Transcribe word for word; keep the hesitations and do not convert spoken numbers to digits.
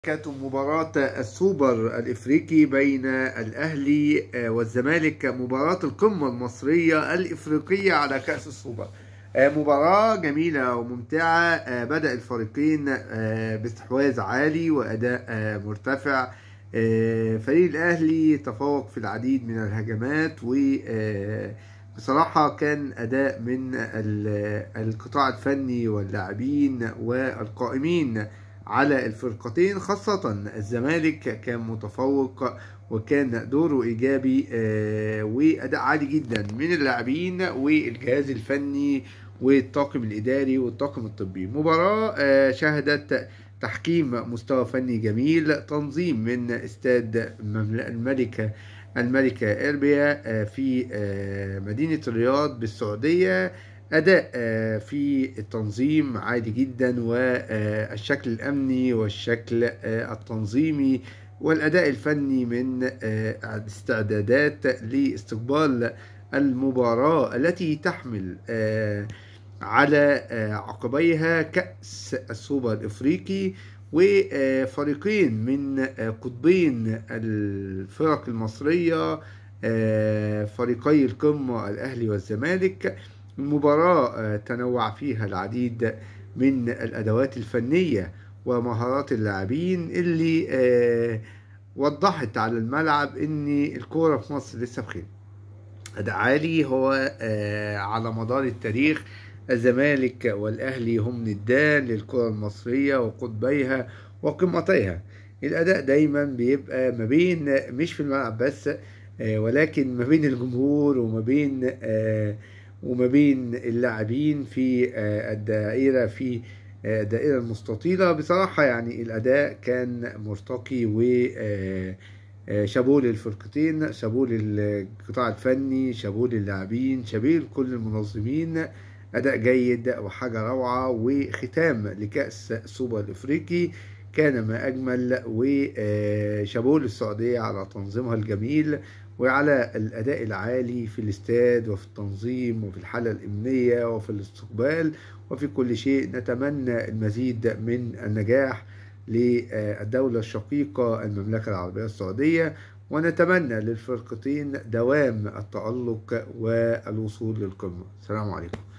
كانت مباراة السوبر الإفريقي بين الأهلي والزمالك، مباراة القمة المصرية الإفريقية على كأس السوبر. مباراة جميلة وممتعة. بدأ الفريقين باستحواذ عالي وأداء مرتفع. فريق الأهلي تفوق في العديد من الهجمات، وبصراحة كان أداء من القطاع الفني واللاعبين والقائمين على الفرقتين، خاصة الزمالك كان متفوق وكان دوره إيجابي وأداء عالي جدا من اللاعبين والجهاز الفني والطاقم الإداري والطاقم الطبي. مباراة شهدت تحكيم مستوى فني جميل، تنظيم من استاد الملكة الملكة إربيا في مدينة الرياض بالسعودية. أداء في التنظيم عادي جدا، والشكل الأمني والشكل التنظيمي والأداء الفني من الاستعدادات لاستقبال المباراة التي تحمل على عقبيها كأس السوبر الإفريقي، وفريقين من قطبين الفرق المصرية، فريقي القمة الأهلي والزمالك. المباراة تنوع فيها العديد من الأدوات الفنية ومهارات اللاعبين اللي وضحت على الملعب إن الكورة في مصر لسه بخير. أداء عالي هو على مدار التاريخ. الزمالك والأهلي هم ندان للكرة المصرية وقطبيها وقمتيها. الأداء دايما بيبقى ما بين، مش في الملعب بس، ولكن ما بين الجمهور وما بين وما بين اللاعبين في الدائرة في الدائرة المستطيلة. بصراحة يعني الأداء كان مرتقي، و شابوه للفرقتين، شابوه للقطاع الفني، شابوه للاعبين، شابوه لكل المنظمين. أداء جيد وحاجة روعة، وختام لكأس السوبر الإفريقي كان ما أجمل. وشابوه للسعودية على تنظيمها الجميل وعلى الأداء العالي في الاستاد وفي التنظيم وفي الحالة الأمنية وفي الاستقبال وفي كل شيء. نتمنى المزيد من النجاح للدولة الشقيقة المملكة العربية السعودية، ونتمنى للفرقتين دوام التألق والوصول للقمة. السلام عليكم.